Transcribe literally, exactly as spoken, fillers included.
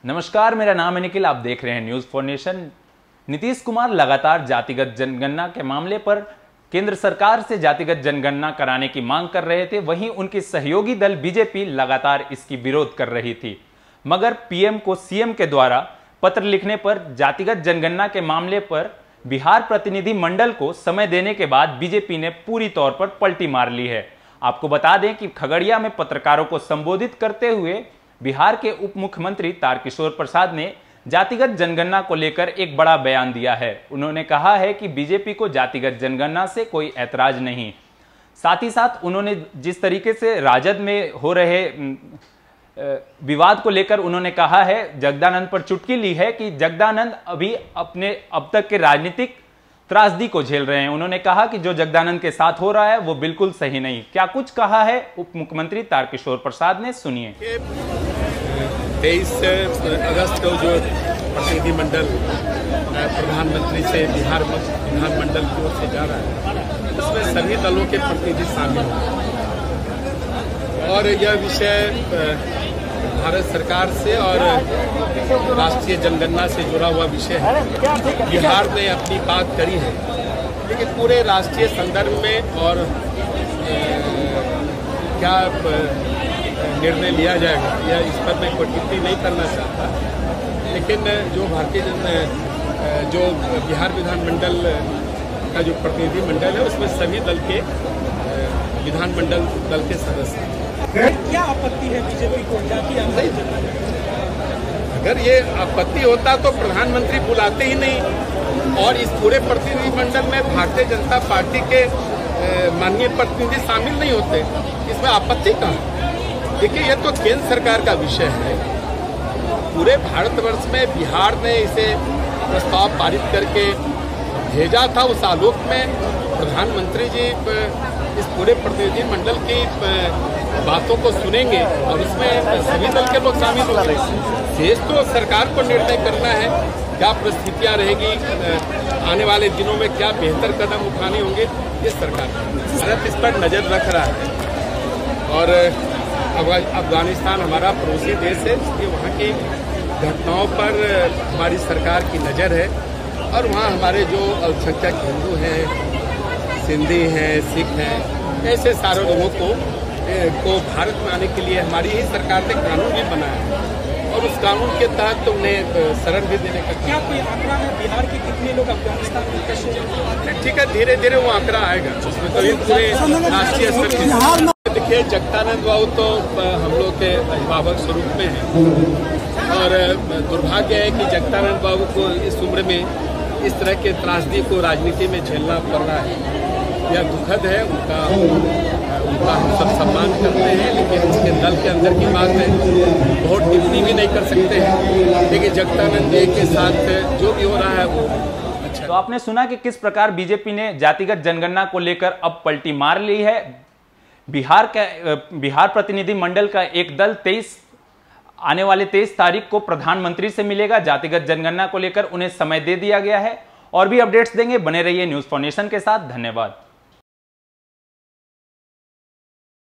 नमस्कार, मेरा नाम है निखिल। आप देख रहे हैं news for nation. Nitish Kumar लगातार जातिगत जनगणना के मामले पर केंद्र सरकार से जातिगत जनगणना कराने की मांग कर रहे थे, वहीं उनकी सहयोगी दल बीजेपी लगातार इसकी विरोध कर रही थी। मगर पीएम को सीएम के द्वारा पत्र लिखने पर जातिगत जनगणना के मामले पर बिहार प्रतिनिधि मंडल को समय देने के बाद बीजेपी ने पूरी तौर पर पलटी मार ली है। आपको बता दें कि खगड़िया में पत्रकारों को संबोधित करते हुए बिहार के उप मुख्यमंत्री तारकिशोर प्रसाद ने जातिगत जनगणना को लेकर एक बड़ा बयान दिया है। उन्होंने कहा है कि बीजेपी को जातिगत जनगणना से कोई ऐतराज नहीं। साथ ही साथ उन्होंने जिस तरीके से राजद में हो रहे विवाद को लेकर उन्होंने कहा है, जगदानंद पर चुटकी ली है कि जगदानंद अभी अपने अब तक के राजनीतिक त्रासदी को झेल रहे हैं। उन्होंने कहा कि जो जगदानंद के साथ हो रहा है वो बिल्कुल सही नहीं। क्या कुछ कहा है उप मुख्यमंत्री तारकिशोर प्रसाद ने, सुनिए। तेईस अगस्त को जो प्रतिनिधिमंडल प्रधानमंत्री से बिहार विधानमंडल की ओर से जा रहा है, उसमें सभी दलों के प्रतिनिधि शामिल हैं और यह विषय भारत सरकार से और राष्ट्रीय जनगणना से जुड़ा हुआ विषय है। बिहार ने अपनी बात करी है, लेकिन पूरे राष्ट्रीय संदर्भ में और क्या निर्णय लिया जाएगा या इस पर मैं कोई टिप्पणी नहीं करना चाहता। लेकिन जो भारतीय जन जो बिहार विधानमंडल का जो प्रतिनिधि मंडल है, उसमें सभी दल के विधानमंडल दल के सदस्य हैं। क्या आपत्ति है बीजेपी को जाति आधारित? अगर ये आपत्ति होता तो प्रधानमंत्री बुलाते ही नहीं और इस पूरे प्रतिनिधिमंडल में भारतीय जनता पार्टी के माननीय प्रतिनिधि शामिल नहीं होते। इसमें आपत्ति कहाँ? देखिए, ये तो केंद्र सरकार का विषय है। पूरे भारतवर्ष में बिहार ने इसे प्रस्ताव पारित करके भेजा था। उस आलोक में प्रधानमंत्री जी इस पूरे प्रतिनिधि मंडल की बातों को सुनेंगे और उसमें सभी दल के लोग शामिल होंगे। शेष तो सरकार को निर्णय करना है क्या परिस्थितियां रहेगी, आने वाले दिनों में क्या बेहतर कदम उठाने होंगे, ये सरकार। भारत इस पर नजर रख रहा है और अफगानिस्तान हमारा पड़ोसी देश है, इसलिए वहाँ की घटनाओं पर हमारी सरकार की नज़र है और वहाँ हमारे जो अल्पसंख्यक हिंदू हैं, सिंधी हैं, सिख हैं, ऐसे सारे लोगों को को भारत में आने के लिए हमारी ही सरकार ने कानून भी बनाया है और उस कानून के तहत तो उन्हें शरण भी देने का। क्या कोई आंकड़ा है बिहार के कितने लोग अफगानिस्तान में कैसे? ठीक है, धीरे धीरे वो आंकड़ा आएगा। उसमें तो पूरे राष्ट्रीय स्तर के देखिए, जगदानंद बाबू तो हम लोग के अभिभावक स्वरूप में है और दुर्भाग्य है कि जगदानंद बाबू को इस उम्र में इस तरह के त्रासदी को राजनीति में झेलना पड़ रहा है। यह दुखद है। उनका उनका हम सब सम्मान करते हैं, लेकिन उसके दल के अंदर की बात है, बहुत टिप्पणी भी नहीं कर सकते हैं। लेकिन जगदानंद जी के साथ जो भी हो रहा है वो अच्छा। तो आपने सुना कि किस प्रकार बीजेपी ने जातिगत जनगणना को लेकर अब पलटी मार ली है। बिहार का बिहार प्रतिनिधि मंडल का एक दल तेईस आने वाले तेईस तारीख को प्रधानमंत्री से मिलेगा। जातिगत जनगणना को लेकर उन्हें समय दे दिया गया है। और भी अपडेट्स देंगे, बने रहिए न्यूज फॉर नेशन के साथ। धन्यवाद।